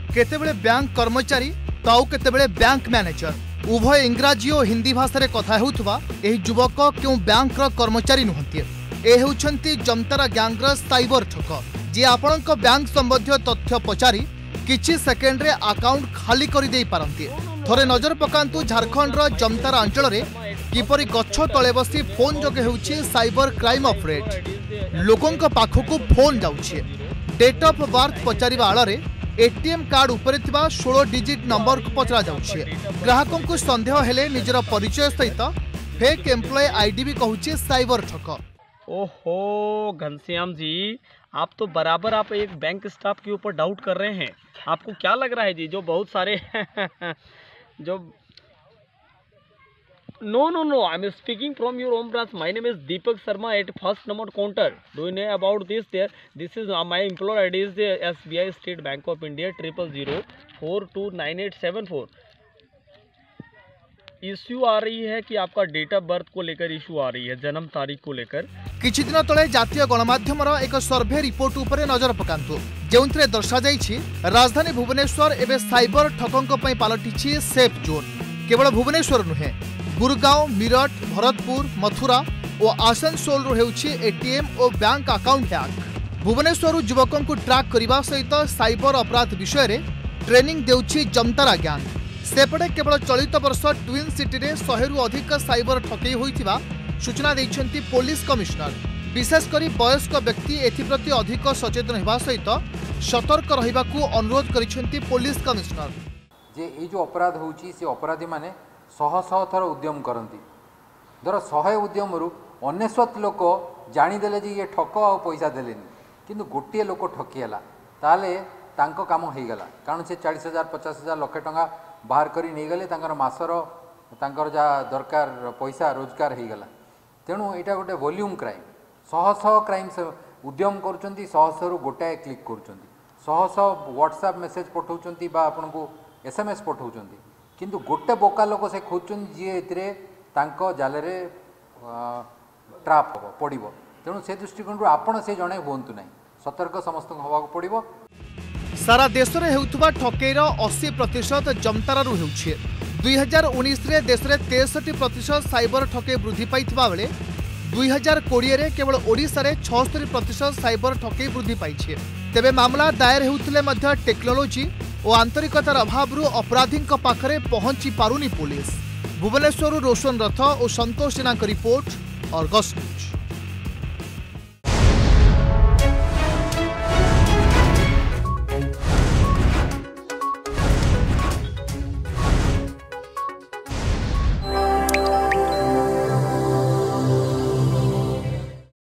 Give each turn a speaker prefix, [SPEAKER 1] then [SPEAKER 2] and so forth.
[SPEAKER 1] केतेबेले bank कर्मचारी तो आउ केतेबेले बैंक मैनेजर उभय इंग्राजी और हिंदी भाषा कथा हेउथबा एही युवक क्यों बैंक कर्मचारी नुहंती ए हेउछंती जमतारा गैंगर साइबर ठक जी आपणक बैंक संबंधी तथ्य पचारि किछि सेकेंड रे अकाउंट खाली करि देई पारंती। थरे नजर पकांतु झारखंड जमतारा अंचल रे किपरि गच्छ तले बसी फोन जोगे हेउछि साइबर क्राइम ऑपरेट लोकंक पाखकु फोन जाउछि डेट ऑफ बर्थ पचारिबा आଳରେ एटीएम कार्ड उपरे थिबा 16 डिजिट नंबर को पचरा जाउछि ग्राहकों को संदेह हेले निजर परिचय सहित फेक एम्प्लॉय आईडी भी कहूछि साइबर ठक।
[SPEAKER 2] ओहो घनश्याम जी, आप तो बराबर आप एक बैंक स्टाफ के ऊपर डाउट कर रहे हैं। आपको क्या लग रहा है जी जो बहुत सारे जो No, I'm speaking from your home branch. My name is Deepak Sharma at first number counter. Do you know about this? This is my employer ID is the SBI State Bank of India 000429874. Issue आ रही है कि आपका date of birth को लेकर issue आ रही है, जन्म तारीख को लेकर।
[SPEAKER 1] किछि दिन तले जातीय गणमाध्यम एक सर्वे रिपोर्ट उपरे नजर पकांतु जेउंथरे दर्शा जाइछि राजधानी भुवनेश्वर एबे साइबर ठकंक पई पालटिछि सेफ जोन। केवल भुवनेश्वर नुहे गुरगांव, मीरठ, भरतपुर, मथुरा और आसनसोल हेउछि एटीएम और बैंक अकाउंट हैक। भुवनेश्वर युवकों को ट्रैक करने सहित साइबर अपराध विषय रे ट्रेनिंग देउछि जमतारा गैंग। सेपटे केवल चलित वर्ष ट्विन सिटी रे 100 रु अधिक साइबर ठकई होइथिबा सूचना दैछन्ति पुलिस कमिश्नर। विशेषकर वयस्क व्यक्ति एथिप्रति अधिक सचेतन हेबा सहित सतर्क रहिबाकू अनुरोध करिसेंति पुलिस कमिश्नर।
[SPEAKER 3] जे ए जो अपराध होउछि से अपराधी माने शह शह थर उद्यम करती धर 100 उद्यम रु 99 लोक जाणीदे जे ये ठक आ पैसा देलेनी किंतु गोटे लोक ठकीला ताले तांको काम हो गला कारण से 40,000 50,000 लाख टंका बाहर करी नहीं गले तांकर मासर तांकर जा दरकार पैसा रोजगार हो गला। तेणु यहाँ गोटे वॉल्यूम क्राइम शह शह क्राइम उद्यम करुँच शह रु गोटाए क्लिक करुँच शह व्हाट्सएप मेसेज पठाउछंती बा आपन को SMS पठाउछंती किंतु गोटे बोका लोक से खोजुन जी ए जाले ट्राप हम पड़ो। तेणु से दृष्टिकोण आपण से जड़े हूँ ना सतर्क समस्त हवा पड़ो।
[SPEAKER 1] सारा देश में होउथबा ठकेईर 80% जमतारू होउछि। 2019 रे देश में 63% साइबर ठकेई वृद्धि पाइथिबा बेले 2020 रे केवल ओडिशा रे 76% साइबर ठकेई वृद्धि पाइछि। तेबे मामला दायर हेउथिले मध्य टेक्नोलोजी और आंतरिकतार अभाव अपराधी पाखरे पहुंची पारुनी पुलिस। भुवनेश्वर रोशन रथ और Santosh Jena report, Argus news.